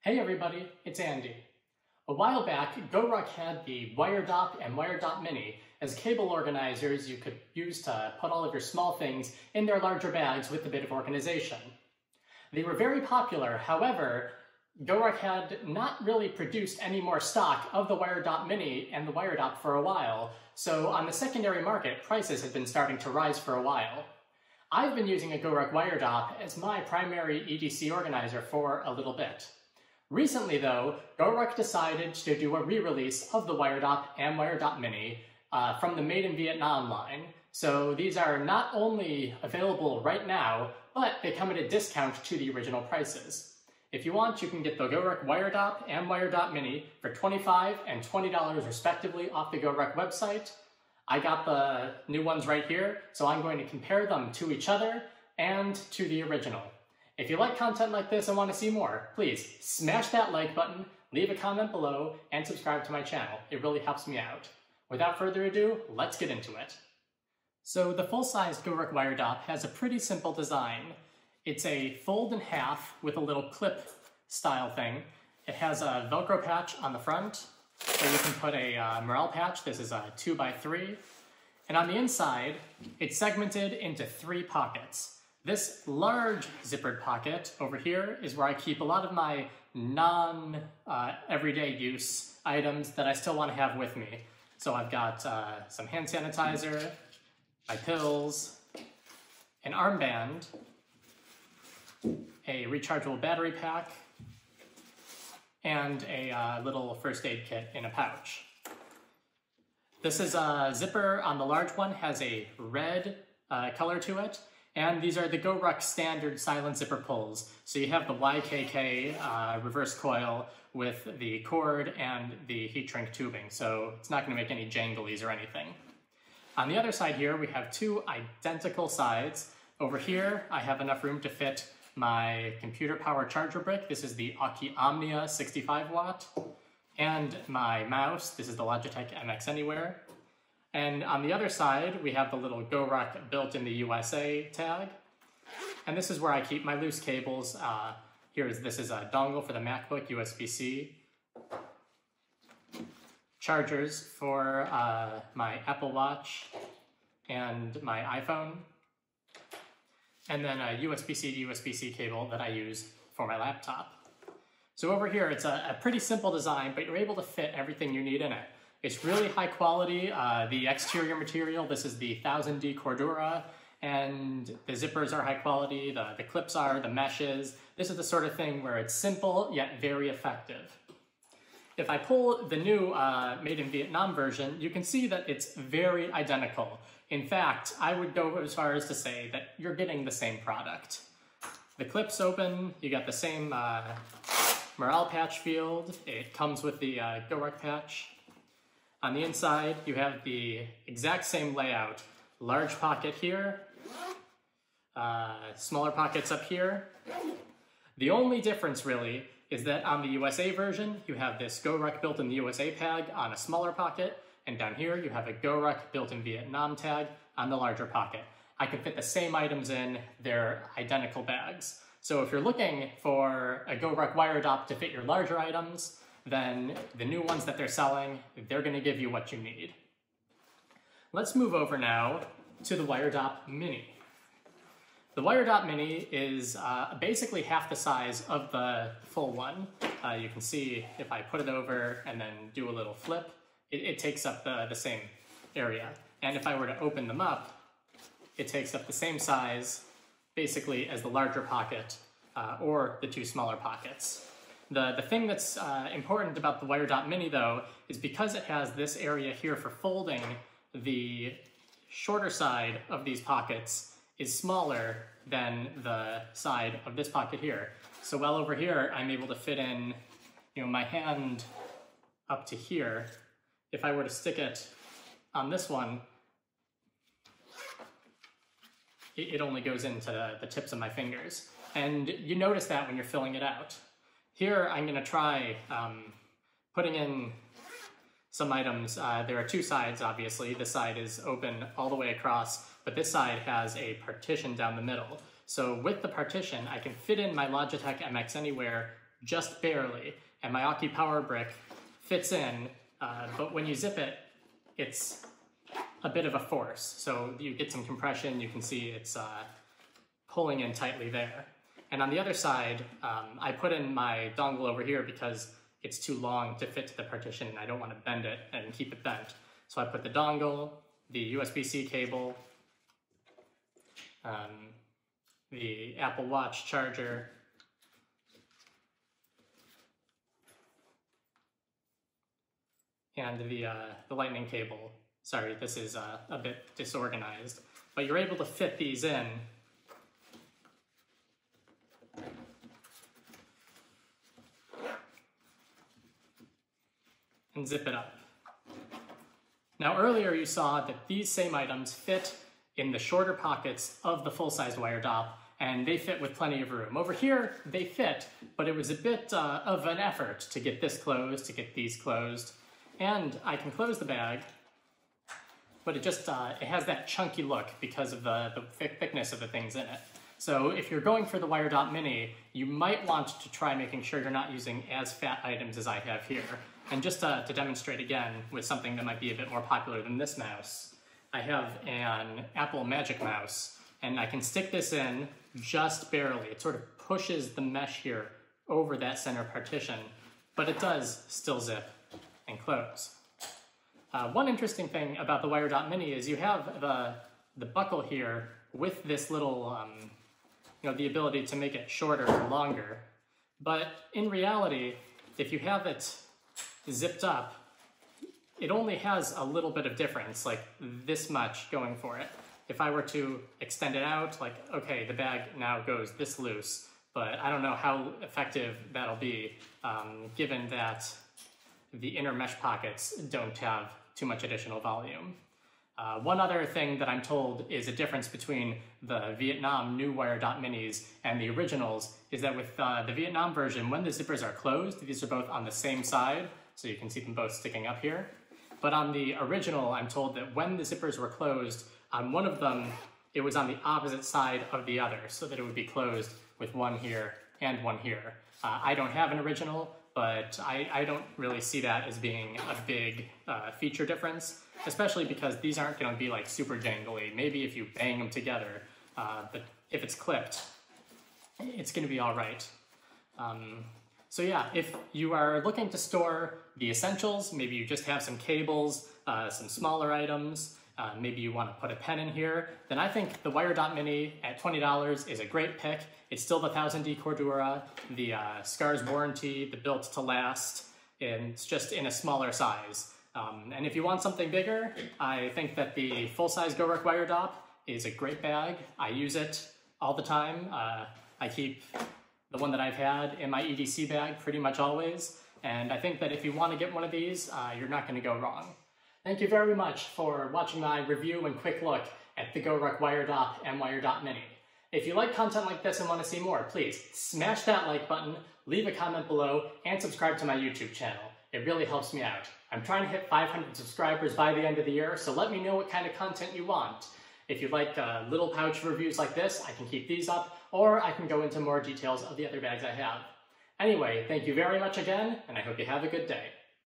Hey everybody, it's Andy. A while back, GoRuck had the WireDop and WireDop Mini as cable organizers you could use to put all of your small things in their larger bags with a bit of organization. They were very popular, however, GoRuck had not really produced any more stock of the WireDop Mini and the WireDop for a while, so on the secondary market, prices had been starting to rise for a while. I've been using a GoRuck WireDop as my primary EDC organizer for a little bit. Recently, though, GoRuck decided to do a re-release of the WireDop and WireDop Mini from the Made in Vietnam line. So these are not only available right now, but they come at a discount to the original prices. If you want, you can get the GoRuck WireDop and WireDop Mini for $25 and $20 respectively off the GoRuck website. I got the new ones right here, so I'm going to compare them to each other and to the original. If you like content like this and want to see more, please smash that like button, leave a comment below, and subscribe to my channel. It really helps me out. Without further ado, let's get into it. So the full-sized GoRuck WireDop has a pretty simple design. It's a fold in half with a little clip style thing. It has a Velcro patch on the front, so you can put a Morel patch. This is a 2x3. And on the inside, it's segmented into 3 pockets. This large zippered pocket over here is where I keep a lot of my non-everyday use items that I still want to have with me. So I've got some hand sanitizer, my pills, an armband, a rechargeable battery pack, and a little first aid kit in a pouch. This is a zipper on the large one, has a red color to it. And these are the GoRuck standard silent zipper pulls. So you have the YKK reverse coil with the cord and the heat shrink tubing, so it's not going to make any janglies or anything. On the other side here, we have 2 identical sides. Over here, I have enough room to fit my computer power charger brick. This is the Aukey Omnia 65 watt. And my mouse. This is the Logitech MX Anywhere. And on the other side, we have the little GoRuck built in the USA tag. And this is where I keep my loose cables. This is a dongle for the MacBook, USB-C. Chargers for my Apple Watch and my iPhone. And then a USB-C to USB-C cable that I use for my laptop. So over here, it's a pretty simple design, but you're able to fit everything you need in it. It's really high quality. The exterior material, this is the 1000D Cordura, and the zippers are high quality, the clips are, the meshes. This is the sort of thing where it's simple yet very effective. If I pull the new Made in Vietnam version, you can see that it's very identical. In fact, I would go as far as to say that you're getting the same product. The clips open, you got the same Morel patch field. It comes with the GoRuck patch. On the inside, you have the exact same layout. Large pocket here, smaller pockets up here. The only difference really is that on the USA version, you have this GoRuck built in the USA tag on a smaller pocket, and down here you have a GoRuck built in Vietnam tag on the larger pocket. I can fit the same items in, they're identical bags. So if you're looking for a GoRuck WireDop to fit your larger items, then the new ones that they're selling, they're going to give you what you need. Let's move over now to the WireDop Mini. The WireDop Mini is basically half the size of the full one. You can see if I put it over and then do a little flip, it takes up the same area. And if I were to open them up, it takes up the same size basically as the larger pocket or the 2 smaller pockets. The thing that's important about the WireDop Mini, though, is because it has this area here for folding, the shorter side of these pockets is smaller than the side of this pocket here. So while over here, I'm able to fit in, my hand up to here. If I were to stick it on this one, it only goes into the tips of my fingers. And you notice that when you're filling it out. Here, I'm going to try putting in some items. There are 2 sides, obviously. This side is open all the way across, but this side has a partition down the middle. So with the partition, I can fit in my Logitech MX Anywhere just barely, and my Aki Power Brick fits in, but when you zip it, it's a bit of a force. So you get some compression, you can see it's pulling in tightly there. And on the other side, I put in my dongle over here because it's too long to fit to the partition and I don't want to bend it and keep it bent. So I put the dongle, the USB-C cable, the Apple Watch charger, and the lightning cable. Sorry, this is a bit disorganized, but you're able to fit these in and zip it up. Now earlier you saw that these same items fit in the shorter pockets of the full-sized wire dop, and they fit with plenty of room. Over here, they fit, but it was a bit of an effort to get this closed, to get these closed. And I can close the bag, but it just it has that chunky look because of the thickness of the things in it. So if you're going for the Wire Dop Mini, you might want to try making sure you're not using as fat items as I have here. And just to demonstrate again with something that might be a bit more popular than this mouse, I have an Apple Magic Mouse, and I can stick this in just barely. It sort of pushes the mesh here over that center partition, but it does still zip and close. One interesting thing about the Wire Dop Mini is you have the buckle here with this little, the ability to make it shorter or longer. But in reality, if you have it zipped up, it only has a little bit of difference, like this much going for it. If I were to extend it out, like, okay, the bag now goes this loose, but I don't know how effective that'll be, given that the inner mesh pockets don't have too much additional volume. One other thing that I'm told is a difference between the Vietnam new Wire Dop Minis and the originals is that with the Vietnam version, when the zippers are closed, these are both on the same side, so you can see them both sticking up here. But on the original, I'm told that when the zippers were closed, on one of them, it was on the opposite side of the other, so that it would be closed with one here and one here. I don't have an original, but I don't really see that as being a big feature difference, especially because these aren't going to be like super jangly. Maybe if you bang them together, but if it's clipped, it's going to be all right. So yeah, if you are looking to store the essentials, maybe you just have some cables, some smaller items, maybe you want to put a pen in here, then I think the Wire Dop Mini at $20 is a great pick. It's still the 1000D Cordura, the SCARS warranty, the built to last, and it's just in a smaller size. And if you want something bigger, I think that the full-size GoRuck Wire Dop is a great bag. I use it all the time. I keep the one that I've had in my EDC bag pretty much always, and I think that if you want to get one of these, you're not going to go wrong. Thank you very much for watching my review and quick look at the GoRuck Wire Dop and Wire Dop Mini. If you like content like this and want to see more, please smash that like button, leave a comment below, and subscribe to my YouTube channel. It really helps me out. I'm trying to hit 500 subscribers by the end of the year, so let me know what kind of content you want. If you like little pouch reviews like this, I can keep these up, or I can go into more details of the other bags I have. Anyway, thank you very much again, and I hope you have a good day.